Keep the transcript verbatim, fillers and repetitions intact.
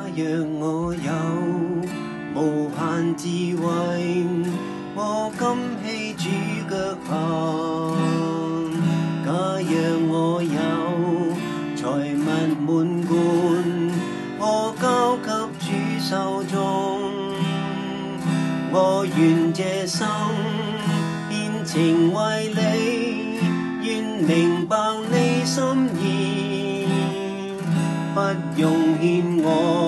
讓我有無限智慧，我甘希主腳行。假讓我有財物滿貫，我交給主手中。我願這生獻情為你，願明白你心意，不用獻我